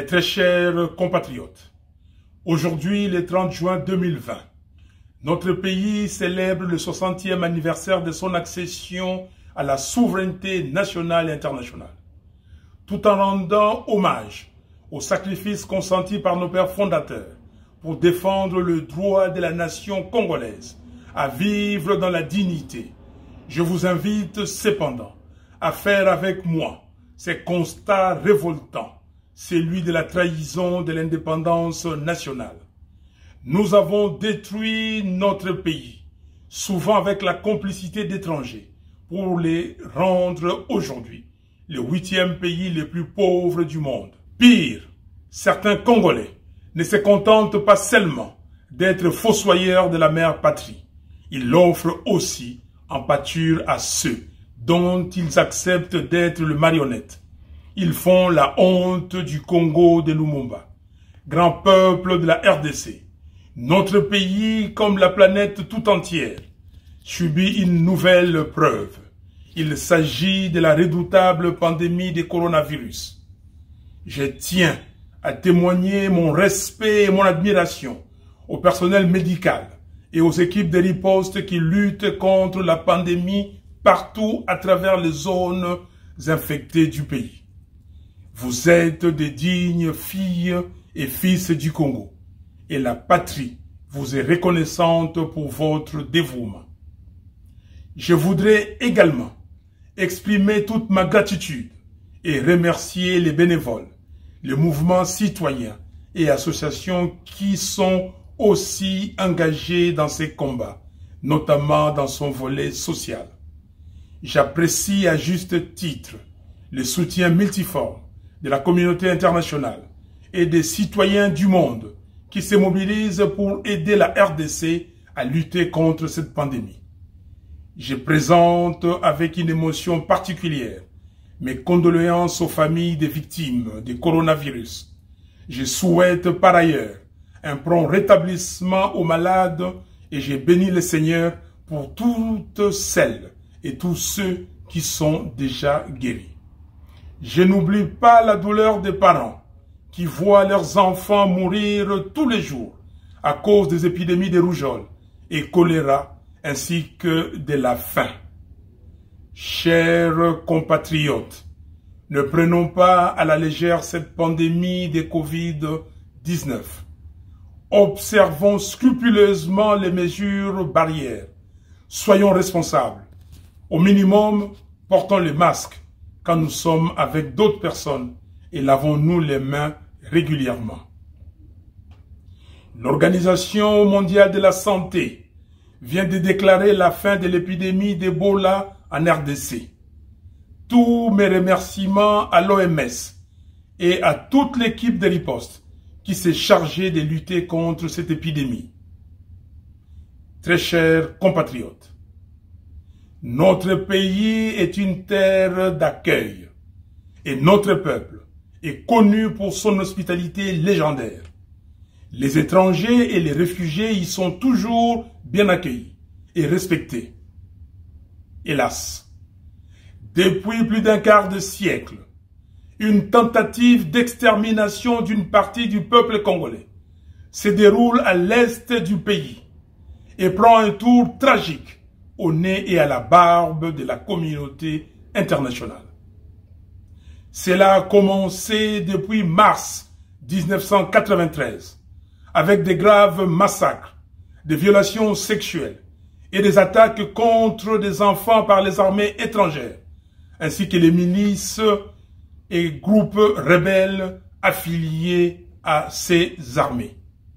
Mes très chers compatriotes, aujourd'hui, le 30 juin 2020, notre pays célèbre le 60e anniversaire de son accession à la souveraineté nationale et internationale, tout en rendant hommage aux sacrifices consentis par nos pères fondateurs pour défendre le droit de la nation congolaise à vivre dans la dignité. Je vous invite cependant à faire avec moi ces constats révoltants, celui de la trahison de l'indépendance nationale. Nous avons détruit notre pays, souvent avec la complicité d'étrangers, pour les rendre aujourd'hui le 8e pays le plus pauvre du monde. Pire, certains Congolais ne se contentent pas seulement d'être fossoyeurs de la mère patrie. Ils l'offrent aussi en pâture à ceux dont ils acceptent d'être le marionnette. Ils font la honte du Congo de Lumumba, grand peuple de la RDC. Notre pays, comme la planète tout entière, subit une nouvelle preuve. Il s'agit de la redoutable pandémie du coronavirus. Je tiens à témoigner mon respect et mon admiration au personnel médical et aux équipes de riposte qui luttent contre la pandémie partout à travers les zones infectées du pays. Vous êtes des dignes filles et fils du Congo, et la patrie vous est reconnaissante pour votre dévouement. Je voudrais également exprimer toute ma gratitude et remercier les bénévoles, les mouvements citoyens et associations qui sont aussi engagés dans ces combats, notamment dans son volet social. J'apprécie à juste titre le soutien multiforme de la communauté internationale et des citoyens du monde qui se mobilisent pour aider la RDC à lutter contre cette pandémie. Je présente avec une émotion particulière mes condoléances aux familles des victimes du coronavirus. Je souhaite par ailleurs un prompt rétablissement aux malades et je bénis le Seigneur pour toutes celles et tous ceux qui sont déjà guéris. Je n'oublie pas la douleur des parents qui voient leurs enfants mourir tous les jours à cause des épidémies de rougeole et choléra ainsi que de la faim. Chers compatriotes, ne prenons pas à la légère cette pandémie de Covid-19. Observons scrupuleusement les mesures barrières. Soyons responsables. Au minimum, portons le masque quand nous sommes avec d'autres personnes et lavons-nous les mains régulièrement. L'Organisation mondiale de la santé vient de déclarer la fin de l'épidémie d'Ebola en RDC. Tous mes remerciements à l'OMS et à toute l'équipe de riposte qui s'est chargée de lutter contre cette épidémie. Très chers compatriotes, notre pays est une terre d'accueil et notre peuple est connu pour son hospitalité légendaire. Les étrangers et les réfugiés y sont toujours bien accueillis et respectés. Hélas, depuis plus d'un quart de siècle, une tentative d'extermination d'une partie du peuple congolais se déroule à l'est du pays et prend un tour tragique au nez et à la barbe de la communauté internationale. Cela a commencé depuis mars 1993 avec des graves massacres, des violations sexuelles et des attaques contre des enfants par les armées étrangères, ainsi que les milices et groupes rebelles affiliés à ces armées.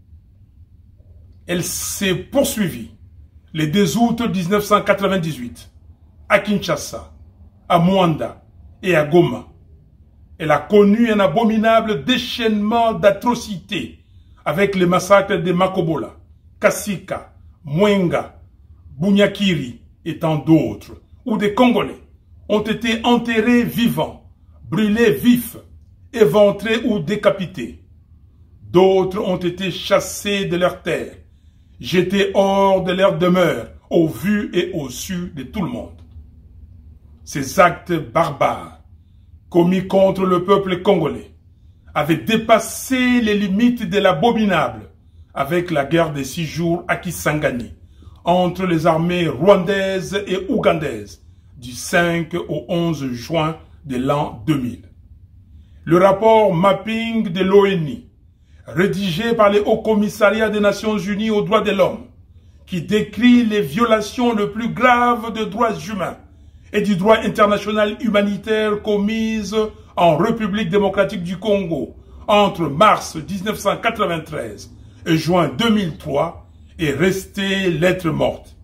Elle s'est poursuivie le 2 août 1998 à Kinshasa, à Mwanda et à Goma. Elle a connu un abominable déchaînement d'atrocités avec les massacres de Makobola, Kasika, Mwenga, Bunyakiri et tant d'autres, où des Congolais ont été enterrés vivants, brûlés vifs, éventrés ou décapités. D'autres ont été chassés de leurs terres, jetés hors de leur demeure, au vu et au su de tout le monde. Ces actes barbares commis contre le peuple congolais avait dépassé les limites de l'abominable avec la guerre des 6 jours à Kisangani entre les armées rwandaises et ougandaises du 5 au 11 juin de l'an 2000. Le rapport Mapping de l'ONU, rédigé par les Hauts Commissariats des Nations Unies aux droits de l'homme, qui décrit les violations les plus graves de droits humains et du droit international humanitaire commises en République démocratique du Congo entre mars 1993 et juin 2003 est restée lettre morte.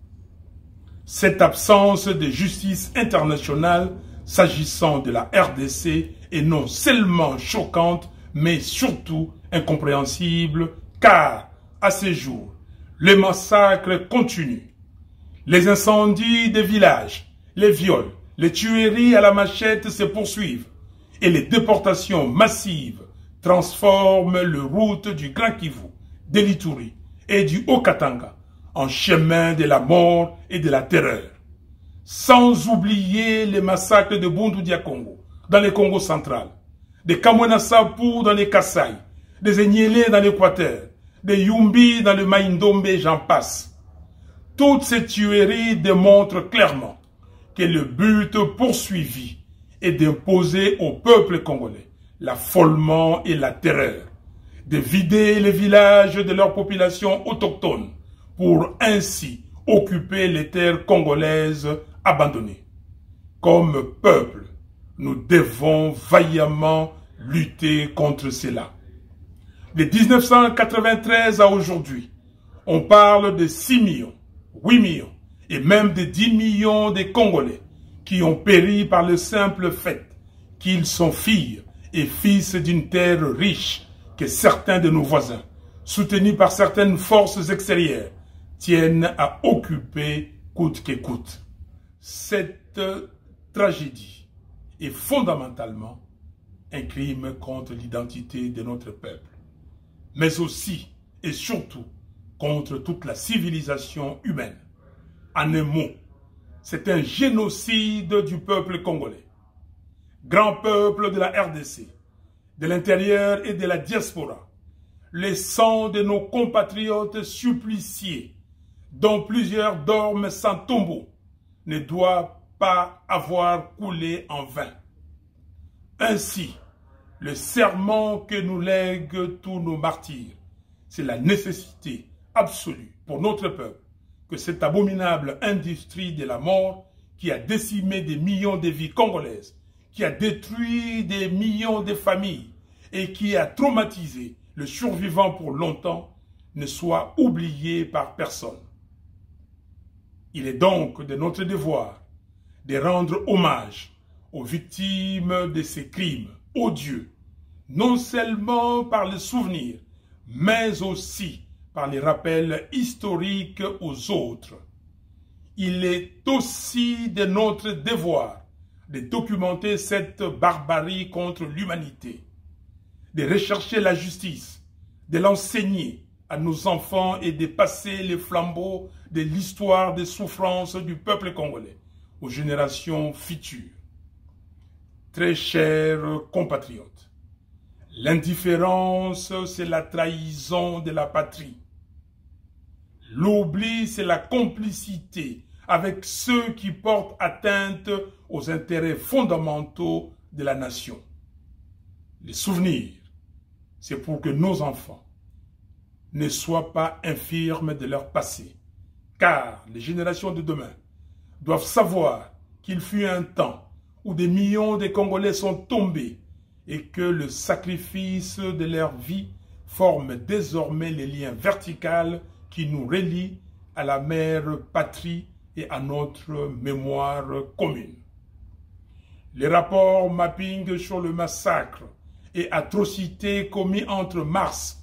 Cette absence de justice internationale s'agissant de la RDC est non seulement choquante, mais surtout incompréhensible, car à ces jours, les massacres continuent. Les incendies des villages, les viols, les tueries à la machette se poursuivent et les déportations massives transforment le route du Grand Kivu, de l'Ituri et du Haut-Katanga en chemin de la mort et de la terreur. Sans oublier les massacres de Bundu-Dia-Congo dans le Congo central, de Kamwena-Sapu dans les Kasaï, des Enyele dans l'Équateur, des Yumbi dans le Maïndombe, j'en passe. Toutes ces tueries démontrent clairement que le but poursuivi est d'imposer au peuple congolais l'affolement et la terreur, de vider les villages de leur population autochtone pour ainsi occuper les terres congolaises abandonnées. Comme peuple, nous devons vaillamment lutter contre cela. De 1993 à aujourd'hui, on parle de 6 millions, 8 millions et même de 10 millions de Congolais qui ont péri par le simple fait qu'ils sont filles et fils d'une terre riche que certains de nos voisins, soutenus par certaines forces extérieures, tiennent à occuper coûte que coûte. Cette tragédie est fondamentalement un crime contre l'identité de notre peuple, mais aussi et surtout contre toute la civilisation humaine. En un mot, c'est un génocide du peuple congolais. Grand peuple de la RDC, de l'intérieur et de la diaspora, le sang de nos compatriotes suppliciés, dont plusieurs dorment sans tombeau, ne doit pas avoir coulé en vain. Ainsi, le serment que nous lèguent tous nos martyrs, c'est la nécessité absolue pour notre peuple que cette abominable industrie de la mort qui a décimé des millions de vies congolaises, qui a détruit des millions de familles et qui a traumatisé le survivant pour longtemps, ne soit oublié par personne. Il est donc de notre devoir de rendre hommage aux victimes de ces crimes odieux, non seulement par le souvenir, mais aussi par les rappels historiques aux autres. Il est aussi de notre devoir de documenter cette barbarie contre l'humanité, de rechercher la justice, de l'enseigner à nos enfants et de passer les flambeaux de l'histoire des souffrances du peuple congolais aux générations futures. Très chers compatriotes, l'indifférence, c'est la trahison de la patrie. L'oubli, c'est la complicité avec ceux qui portent atteinte aux intérêts fondamentaux de la nation. Les souvenirs, c'est pour que nos enfants ne soient pas infirmes de leur passé, car les générations de demain doivent savoir qu'il fut un temps où des millions de Congolais sont tombés et que le sacrifice de leur vie forme désormais les liens verticaux qui nous relient à la mère patrie et à notre mémoire commune. Les rapports Mapping sur le massacre et atrocités commis entre mars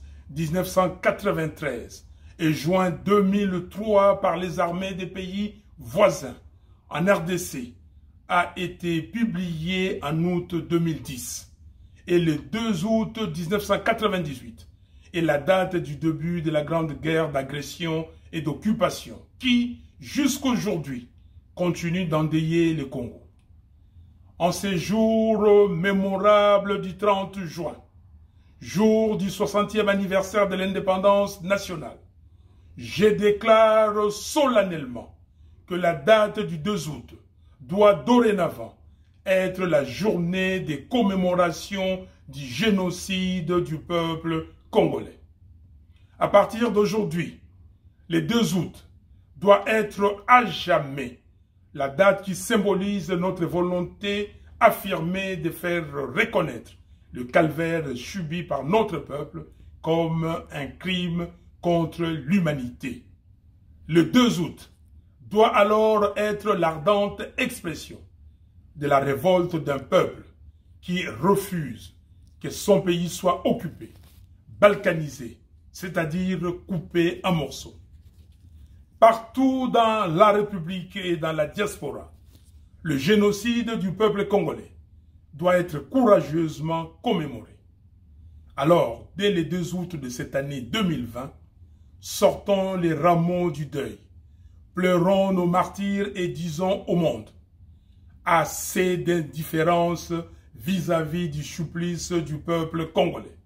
1993 et juin 2003 par les armées des pays voisins en RDC a été publié en août 2010 et le 2 août 1998 est la date du début de la grande guerre d'agression et d'occupation qui, jusqu'aujourd'hui, continue d'endeuiller le Congo. En ces jours mémorables du 30 juin, jour du 60e anniversaire de l'indépendance nationale, je déclare solennellement que la date du 2 août doit dorénavant être la journée des commémorations du génocide du peuple congolais. À partir d'aujourd'hui, le 2 août doit être à jamais la date qui symbolise notre volonté affirmée de faire reconnaître le calvaire subi par notre peuple comme un crime contre l'humanité. Le 2 août doit alors être l'ardente expression de la révolte d'un peuple qui refuse que son pays soit occupé, balkanisé, c'est-à-dire coupé en morceaux. Partout dans la République et dans la diaspora, le génocide du peuple congolais doit être courageusement commémoré. Alors, dès le 2 août de cette année 2020, sortons les rameaux du deuil, pleurons nos martyrs et disons au monde: assez d'indifférence vis-à-vis du supplice du peuple congolais.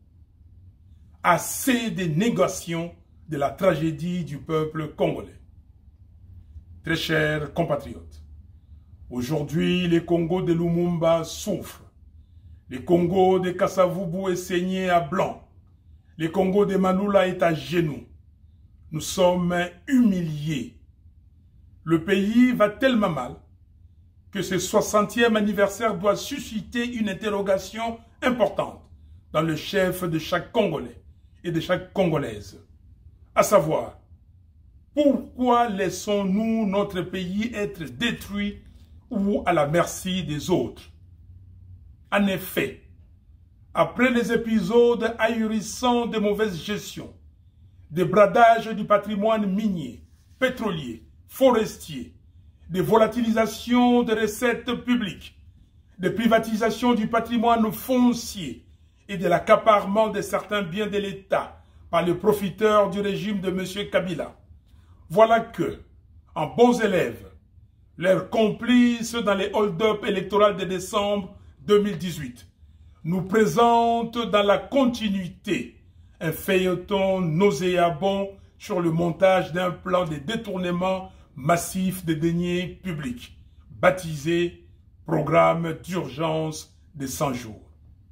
Assez de négation de la tragédie du peuple congolais. Très chers compatriotes, aujourd'hui, le Congo de Lumumba souffre. Le Congo de Kasavubu est saigné à blanc. Le Congo de Manoula est à genoux. Nous sommes humiliés. Le pays va tellement mal que ce 60e anniversaire doit susciter une interrogation importante dans le chef de chaque Congolais et de chaque Congolaise. À savoir, pourquoi laissons-nous notre pays être détruit ou à la merci des autres? En effet, après les épisodes ahurissants de mauvaise gestion, des bradages du patrimoine minier, pétrolier, forestier, des volatilisations des recettes publiques, des privatisations du patrimoine foncier et de l'accaparement de certains biens de l'État par les profiteurs du régime de M. Kabila, voilà que, en bons élèves, leurs complices dans les hold-up électoraux de décembre 2018 nous présentent dans la continuité un feuilleton nauséabond sur le montage d'un plan de détournement massif des deniers publics, baptisé Programme d'urgence des 100 jours.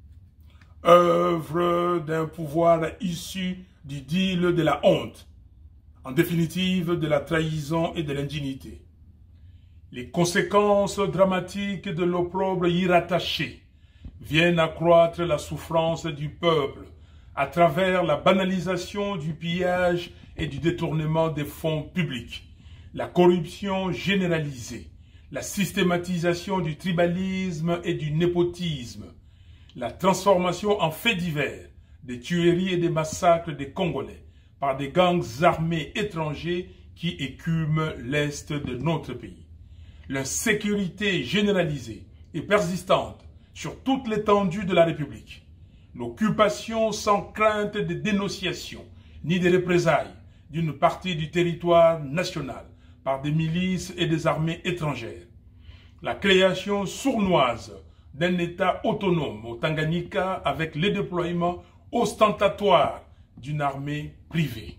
Œuvre d'un pouvoir issu du deal de la honte, en définitive de la trahison et de l'indignité. Les conséquences dramatiques de l'opprobre y rattaché viennent accroître la souffrance du peuple à travers la banalisation du pillage et du détournement des fonds publics, la corruption généralisée, la systématisation du tribalisme et du népotisme, la transformation en faits divers des tueries et des massacres des Congolais par des gangs armés étrangers qui écument l'est de notre pays. L'insécurité généralisée et persistante sur toute l'étendue de la République, l'occupation sans crainte de dénonciation ni de représailles d'une partie du territoire national par des milices et des armées étrangères, la création sournoise d'un État autonome au Tanganyika avec le déploiement ostentatoire d'une armée privée.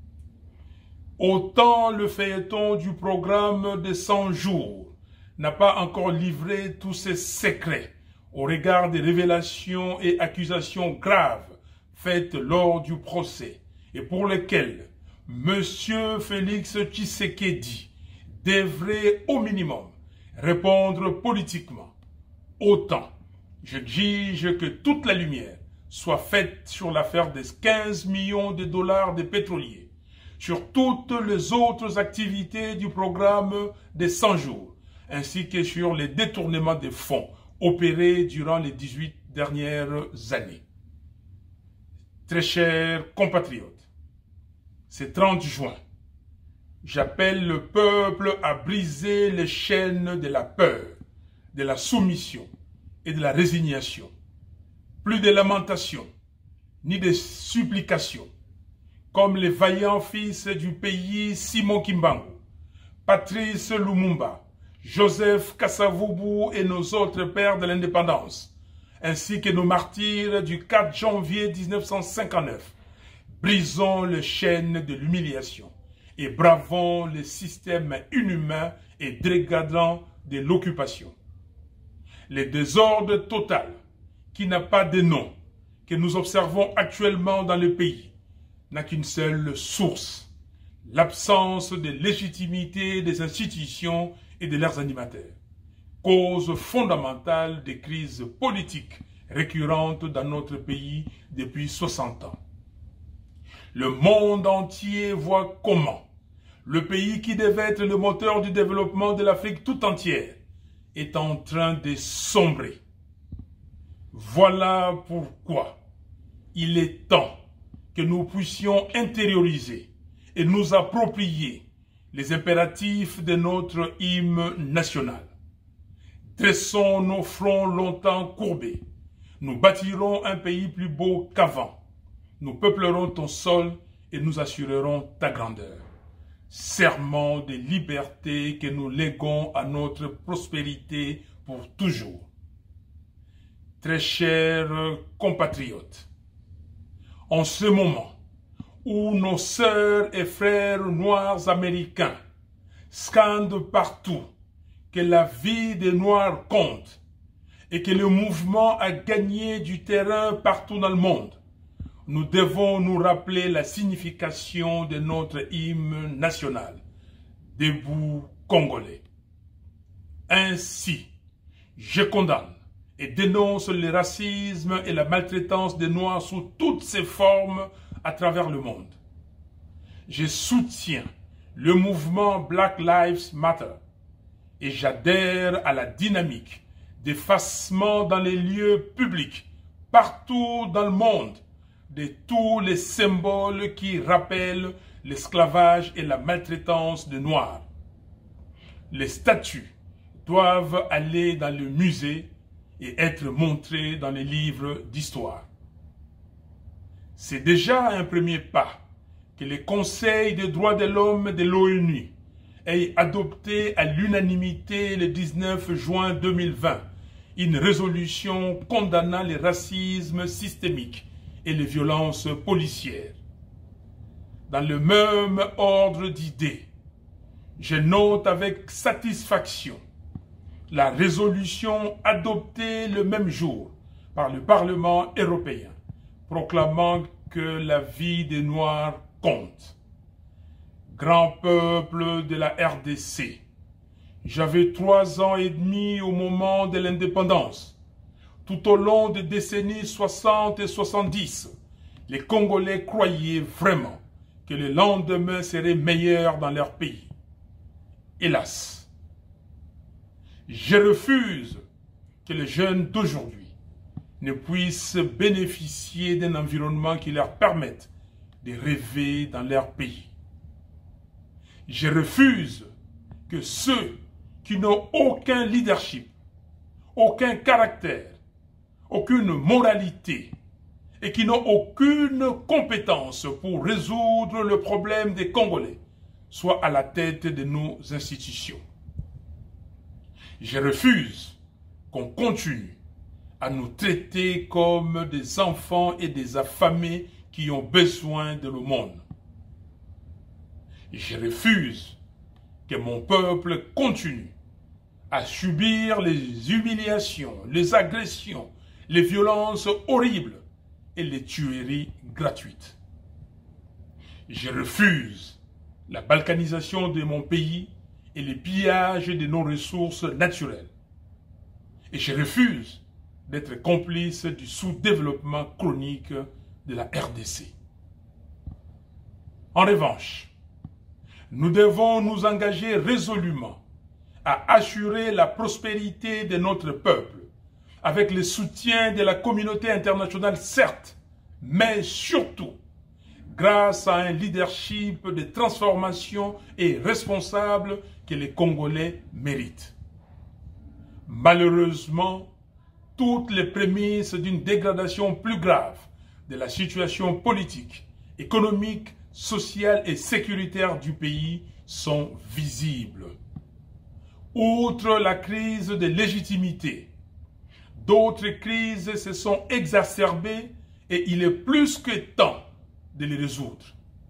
Autant le feuilleton du programme des 100 jours n'a pas encore livré tous ses secrets au regard des révélations et accusations graves faites lors du procès et pour lesquelles M. Félix Tshisekedi devrait au minimum répondre politiquement. Autant j'exige que toute la lumière soit faite sur l'affaire des 15 millions de dollars des pétroliers, sur toutes les autres activités du programme des 100 jours, ainsi que sur les détournements des fonds opérés durant les 18 dernières années. Très chers compatriotes, ce 30 juin, j'appelle le peuple à briser les chaînes de la peur, de la soumission et de la résignation. Plus de lamentations, ni de supplications, comme les vaillants fils du pays Simon Kimbangu, Patrice Lumumba, Joseph Kasavubu et nos autres pères de l'indépendance, ainsi que nos martyrs du 4 janvier 1959. Brisons les chaînes de l'humiliation et bravons le système inhumain et dégradant de l'occupation. Le désordre total, qui n'a pas de nom, que nous observons actuellement dans le pays, n'a qu'une seule source: l'absence de légitimité des institutions et de leurs animateurs, cause fondamentale des crises politiques récurrentes dans notre pays depuis 60 ans. Le monde entier voit comment le pays qui devait être le moteur du développement de l'Afrique tout entière est en train de sombrer. Voilà pourquoi il est temps que nous puissions intérioriser et nous approprier les impératifs de notre hymne national. Dressons nos fronts longtemps courbés. Nous bâtirons un pays plus beau qu'avant. Nous peuplerons ton sol et nous assurerons ta grandeur. Serment de liberté que nous léguons à notre prospérité pour toujours. Très chers compatriotes, en ce moment où nos sœurs et frères noirs américains scandent partout que la vie des Noirs compte et que le mouvement a gagné du terrain partout dans le monde, nous devons nous rappeler la signification de notre hymne national, Debout Congolais. Ainsi, je condamne et dénonce le racisme et la maltraitance des Noirs sous toutes ses formes à travers le monde. Je soutiens le mouvement Black Lives Matter et j'adhère à la dynamique d'effacement dans les lieux publics, partout dans le monde, de tous les symboles qui rappellent l'esclavage et la maltraitance des Noirs. Les statues doivent aller dans le musée et être montrées dans les livres d'histoire. C'est déjà un premier pas que le Conseil des droits de l'homme de l'ONU ait adopté à l'unanimité le 19 juin 2020 une résolution condamnant le racisme systémique et les violences policières. Dans le même ordre d'idées, je note avec satisfaction la résolution adoptée le même jour par le Parlement européen, proclamant que la vie des Noirs compte. Grand peuple de la RDC, j'avais 3 ans et demi au moment de l'indépendance. Tout au long des décennies 60 et 70, les Congolais croyaient vraiment que le lendemain serait meilleur dans leur pays. Hélas, je refuse que les jeunes d'aujourd'hui ne puissent bénéficier d'un environnement qui leur permette de rêver dans leur pays. Je refuse que ceux qui n'ont aucun leadership, aucun caractère, aucune moralité et qui n'ont aucune compétence pour résoudre le problème des Congolais soient à la tête de nos institutions. Je refuse qu'on continue à nous traiter comme des enfants et des affamés qui ont besoin de l'aumône. Je refuse que mon peuple continue à subir les humiliations, les agressions, les violences horribles et les tueries gratuites. Je refuse la balkanisation de mon pays et les pillages de nos ressources naturelles. Et je refuse d'être complice du sous-développement chronique de la RDC. En revanche, nous devons nous engager résolument à assurer la prospérité de notre peuple, avec le soutien de la communauté internationale, certes, mais surtout grâce à un leadership de transformation et responsable que les Congolais méritent. Malheureusement, toutes les prémices d'une dégradation plus grave de la situation politique, économique, sociale et sécuritaire du pays sont visibles. Outre la crise de légitimité, d'autres crises se sont exacerbées et il est plus que temps de les résoudre.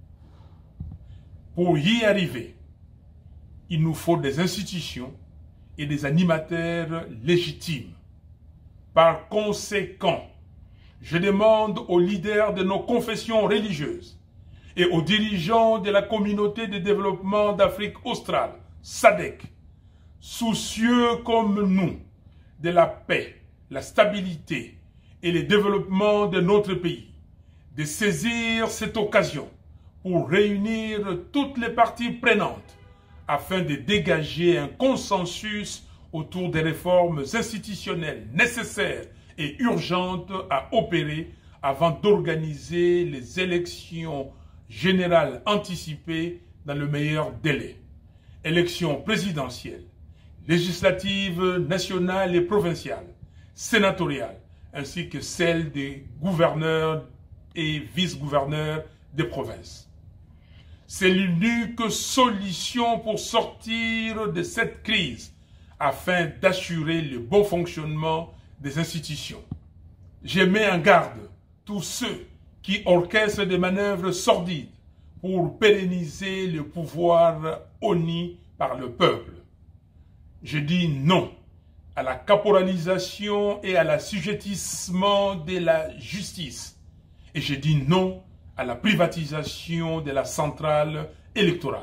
Pour y arriver, il nous faut des institutions et des animateurs légitimes. Par conséquent, je demande aux leaders de nos confessions religieuses et aux dirigeants de la communauté de développement d'Afrique australe, SADC, soucieux comme nous de la paix, la stabilité et le développement de notre pays, de saisir cette occasion pour réunir toutes les parties prenantes afin de dégager un consensus autour des réformes institutionnelles nécessaires et urgentes à opérer avant d'organiser les élections générales anticipées dans le meilleur délai. Élections présidentielles, législatives nationales et provinciales, sénatoriales, ainsi que celles des gouverneurs et vice-gouverneurs des provinces. C'est l'unique solution pour sortir de cette crise afin d'assurer le bon fonctionnement des institutions. Je mets en garde tous ceux qui orchestrent des manœuvres sordides pour pérenniser le pouvoir honni par le peuple. Je dis non à la caporalisation et à l'assujettissement de la justice. Et je dis non à la privatisation de la centrale électorale.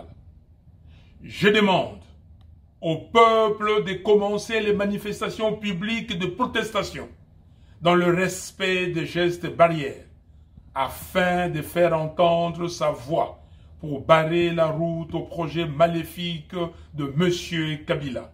Je demande au peuple de commencer les manifestations publiques de protestation dans le respect des gestes barrières afin de faire entendre sa voix pour barrer la route au projet maléfique de M. Kabila.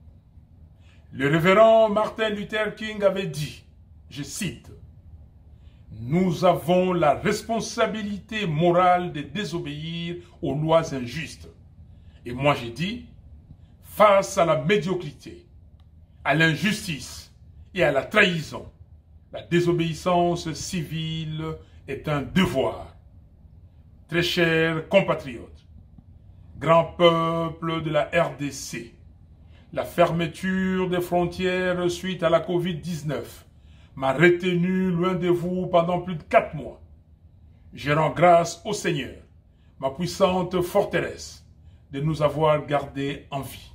Le révérend Martin Luther King avait dit, je cite, « Nous avons la responsabilité morale de désobéir aux lois injustes. » Et moi j'ai dit, face à la médiocrité, à l'injustice et à la trahison, la désobéissance civile est un devoir. Très chers compatriotes, grand peuple de la RDC, la fermeture des frontières suite à la Covid-19 m'a retenu loin de vous pendant plus de 4 mois. Je rends grâce au Seigneur, ma puissante forteresse, de nous avoir gardés en vie.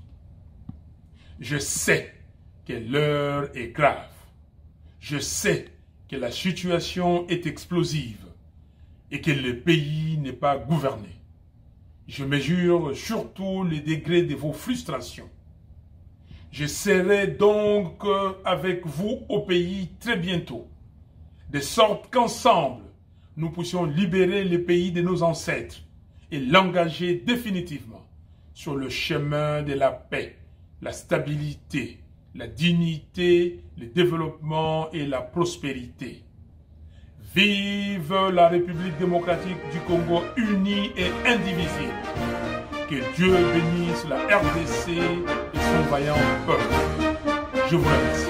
Je sais que l'heure est grave. Je sais que la situation est explosive et que le pays n'est pas gouverné. Je mesure surtout le degré de vos frustrations. Je serai donc avec vous au pays très bientôt, de sorte qu'ensemble, nous puissions libérer le pays de nos ancêtres et l'engager définitivement sur le chemin de la paix, la stabilité, la dignité, le développement et la prospérité. Vive la République démocratique du Congo unie et indivisible. Que Dieu bénisse la RDC et son vaillant peuple. Je vous remercie.